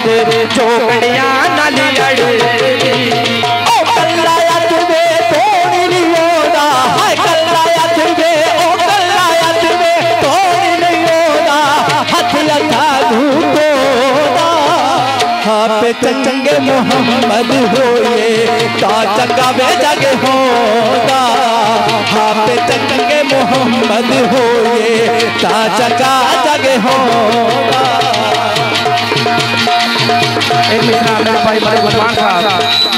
मोहम्मद चोकड़िया नाल अड़दी ओ कल्लाया तुवे तोड़ लियोदा हाय कल्लाया तुवे ओ कल्लाया तुवे तोड़ लियोदा हथ लगा धूपोदा हाँ पे चंगे मोहम्मद होए ता चंगा वे जग होदा हाँ पे चंगे मोहम्मद होए ता चंगा जग होदा। एक मिनट मेरे भाई बड़े गुरबान साहब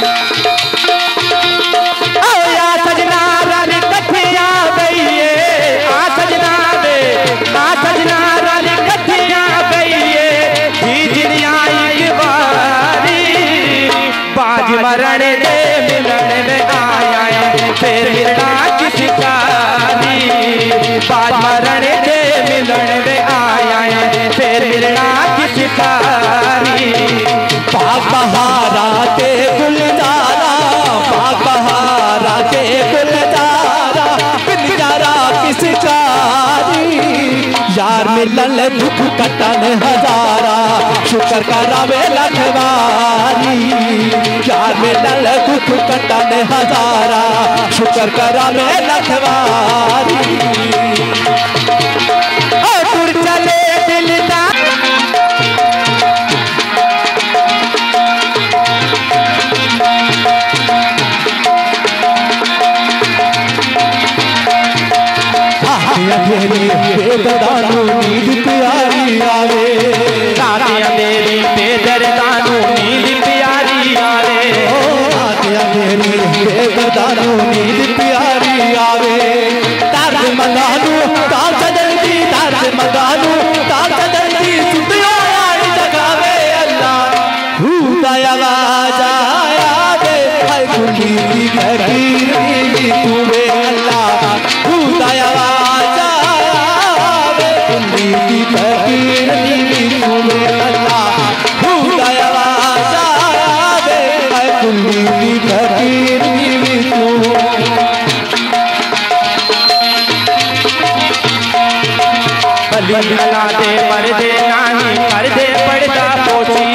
या सजना रानी कठिया गईए आ सजना दे आ सजना रानी कठिया गईए हिजरिया एक बारी बाज मरण दे मिलन में आया है फिर मिलना किसी कारी बाज मरण दे मिलन में आया है फिर मिलना किसी कारी बाग बहारा के गुलजारा बाग बहारा के गुलजारा पिंजरा किस कारी यार मिलन दुख कटन हजारा शुक्र करावे लखवारी यार मिलन दुख कटन हजारा शुक्र करावे लखवारी और चले दिलदार बेदर्दानू नींद प्यारी आवे रातें अंधेरी बेदर्दानू नींद प्यारी आवे रातें अंधेरी बेदर्दानू नींद प्यारी आवे दर्द मंगानू ताल जल्दी दर्द मंगानू ताल जल्दी सुतियो यार जगावे अल्लाह खुदा आवाज आया दे हाय खुली दी फकीरी तूवे अल्लाह खुदा आवाज की फकीर तूने अल्लाह खुदा आवाज आवे हाय कुल्ली की फकीर तू बली अला दे पर्दे नानी पर्दे पर्दा पोची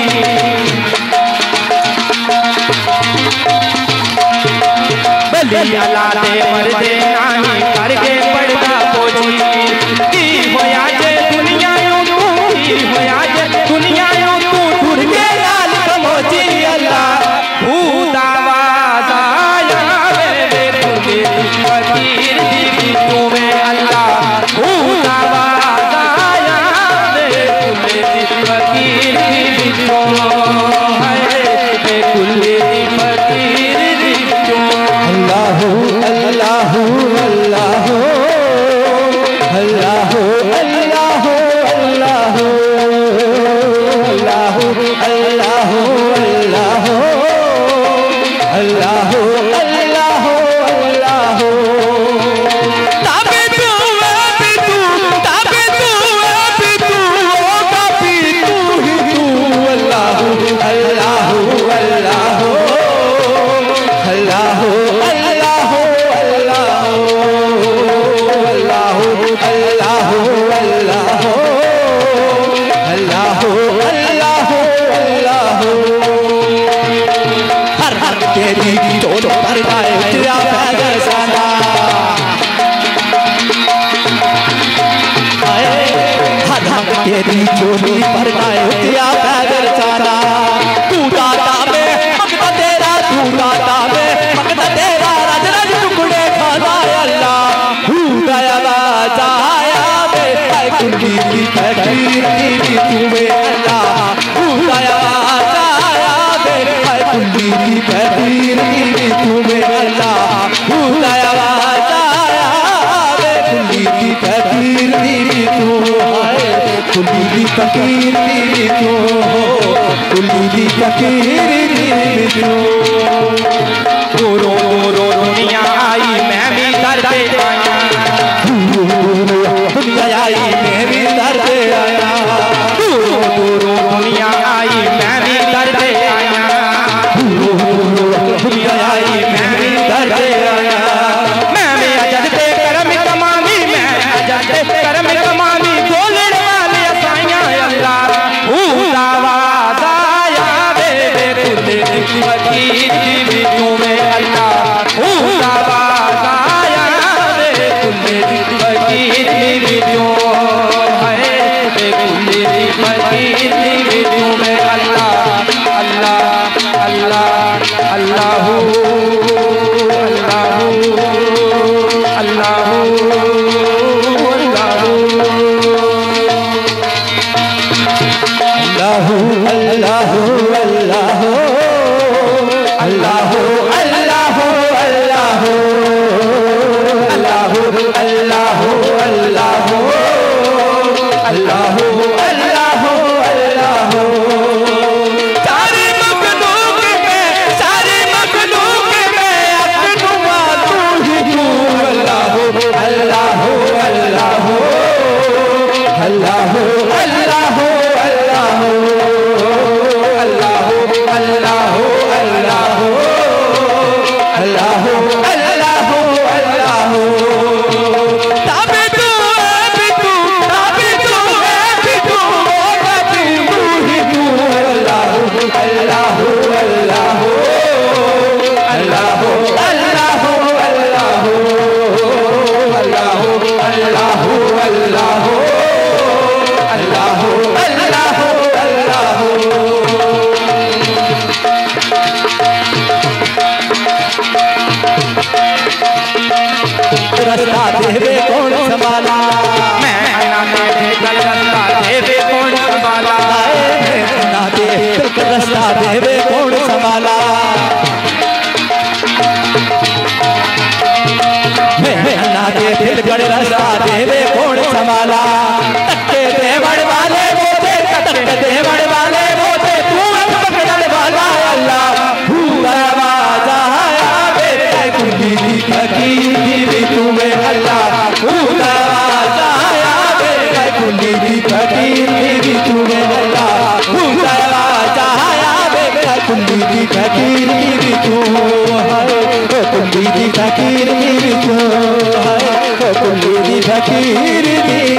बली अला दे पर्दे नानी पर्दे पर्दा पोची की होया जे दुनिया होया जे दुनिया तू ढूंढ के लाल कमोची अल्लाह खुदा आवाज आया मेरे फकीर दी तूने अल्लाह खुदा आवाज आया मेरे फकीर दी तू है कुल्ले दी फकीर दी तू अल्लाह अल्लाह अल्लाह अल्लाह अल्लाह अल्लाह अल्लाह अल्लाह अल्लाह अल्लाह अल्लाह ताबे तू अभी तू ताबे तू अभी तू होगा भी तू ही तू अल्लाह अल्लाह अल्लाह अल्लाह अल्लाह अल्लाह अल्लाह अल्लाह अल्लाह अल्लाह हर हर तेरी दोनों परदाए तेरा पैदल साना हर हर तेरी दोनों परदाए तेरा पैदल साना तू दाता में मकता तेरा तू दाता में मकता तेरा रज रज टुकड़े खाना अल्लाह खुदा आवाज आया कुल्ली की फकीर दी तूवे अल्लाह खुदा आवाज आया हाय कुल्ली की फकीर दी तूवे अल्लाह खुदा आवाज आया कुल्ली की फकीर दी तू हाय कुल्ली की फकीर दी तू कुल्ली की फकीर दी तू रो रो रो दुनिया आई मैं भी दर्द आया दुनिया आई मैं भी दर्द आया दूरो दुनिया आई मैं भी दर्द आया दुनिया आई मैं भी दर्द आया मैं भी अजद पे करम कमानी मैं अजद पे करम कमानी बोलने वाले असाइयां अल्लाह खुदा आवाज अल्लाह अल्लाह अल्लाह अल्लाह अल्लाह अल्लाह अल्लाह अल्लाह अल्लाह अल्लाह अल्लाह। सारे मखलूक में अकनुमा तू ही तू अल्लाह अल्लाह अल्लाह अल्लाह अल्लाह अल्लाह अल्लाह अल्लाह अल्लाह अल्लाह अल्लाह। ताबे तू है भी तू, ताबे तू है भी तू, ताबे तू ही तू अल्लाह अल्लाह अल्लाह अल्लाह अल्लाह अल्लाह अल्लाह अल्लाह अल्लाह अल्लाह अल्लाह अल्लाह। रास्ता देवे कौन संभाला, मैं ना दे रास्ता देवे कौन संभाला, ना दे रास्ता देवे कौन संभाला, मैं ना दे दिलगढ़ रास्ता देवे कौन संभाला। तक्के देवड़ वाले वो थे, तक्के देवड़ वाले वो थे, तू पकड़ने वाला अल्लाह पूरा आवाज़ आया बेटे कुली दी फकीरी तुम्हें अल्लाह पूरा आवाज़ आया बेटे कुली दी फकीरी तुम्हें अल्लाह पूरा आवाज़ आया बेटे कुली दी फकीरी तुम है कुली दी फकीरी तुम है कुली दी फकीरी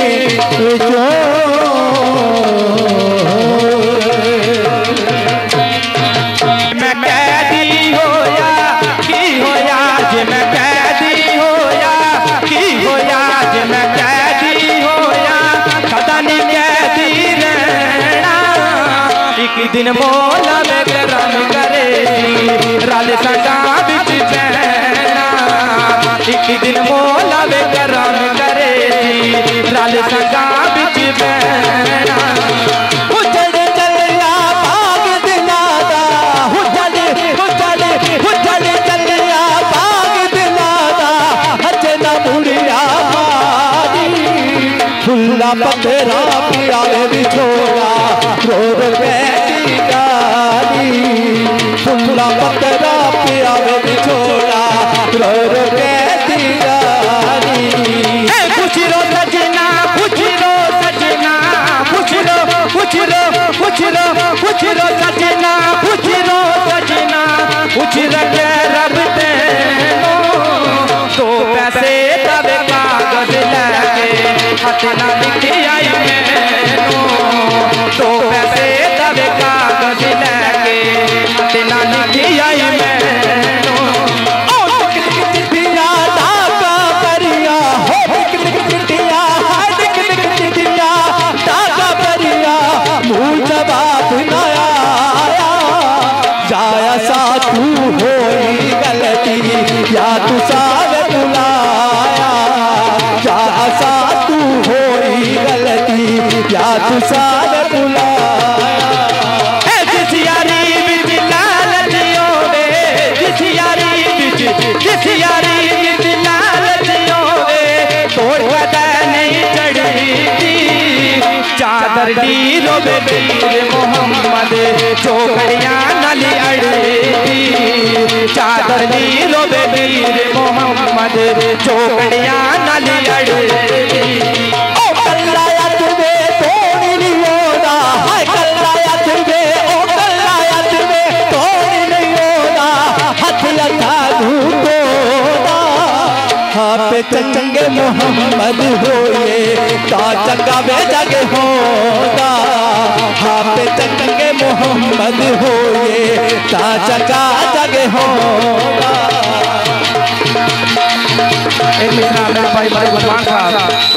मैं कैदी होया की होया जे मैं कैदी होया की होया जे मैं कैदी होया सदा नहीं कैदी रहना। एक दिन मौला में करम करे रल संगा बिच बहना, एक दिन मौला में करम करे रल संगा बिच बहना। उजड़ चलिया बाग दिलादा उजड़ उजड़ उजड़ चलिया बाग दिलादा हज न मुड़िया मारी फुल्ला पत्थरा पियावे बिछोड़ा रोड बैठी गाली फुल्ला पत्थरा पियावे बिछोड़ा रोड बैठी गाली। कुछ रो सजना कुछ रो सजना कुछ रो कुछ रो कुछ रो कुछ रो सजना कुछ रो सजना कुछ रखे रब तेनो तो पैसे तबे कागज लैके हथ ना लिखी आई मैनू तो पैसे तबे कागज लैके हथ ना लिखी आई मैनू। ओ लिख लिख चिट्ठिया डाका परिया हो लिख लिख चिट्ठिया लिख लिख चिट्ठिया डाका परिया मुँह जवाब न आया जाया सा तू होई गलती या तू साव बुलाया जाया सा तू होई गलती या तू साव बुलाया। जिस यारी बिच लालच होवे जिस यारी बिच लालच होवे तोड़ कदा नहीं चढ़ती चादर दी रोबे वीर मोहम्मद चौकड़ियां नली अड़ती चादर दी रोबे वीर मोहम्मद चौकड़ियां नली अड़ती। ओ कल्लाया तुवे तोड़ लियो दा हाय कल्लाया तुवे ओ कल्लाया तुवे तोड़ लियो दा हथ लथा धूतो हाँ पे चंगे मोहम्मद होए ता चंगा वे जग होगा हाँ पे चंगे मोहम्मद होए ता चंगा जग होगा। एक मिनट मेरे भाई भाई भगवान साहब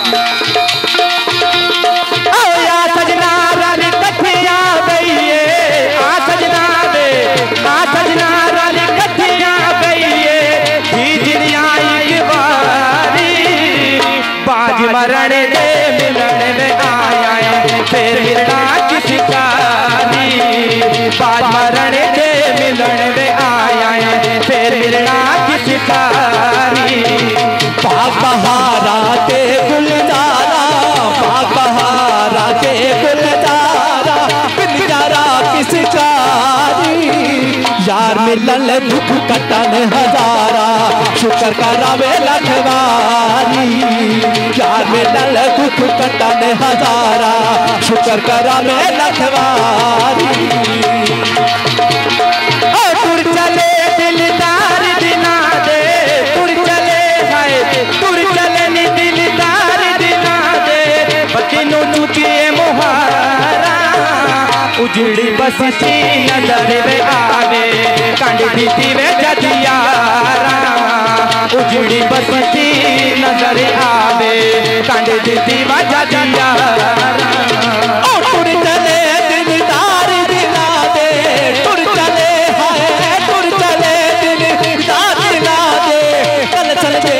या सजना रानी कथिया गईए आ सजना दे आ सजना रानी कथिया गईए हिजरिया एक बारी बाज मरण दे मिलन में आया है फिर मिलना किसी कारी यार मिलन दुख कटन हजारा शुक्र करावे लखवारी यार मिलन दुख कटन हजारा शुक्र करावे लखवारी तुर चले दिलदार दिना दे तुर चले हाय तुर चले नी दिलदार दिना दे बतिनो चुकिए मुहारा उजड़ी बसती नजर वे आवे कंड दीती वे जदियारा उजड़ी बसती नजर आवे कंड दीती वे जदियारा ओ तुर चले दिलदार दिला दे तुर चले हाय तुर चले दिलदार दिला दे चल चल दे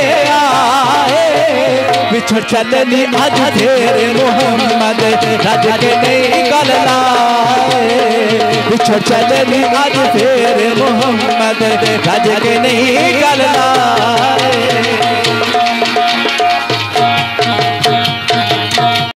बिछड़ चलनी आज तेरे मोहम्मद रज के नहीं गल लाए बिछड़ चलनी आज तेरे मोहम्मद रज के नहीं गल लाए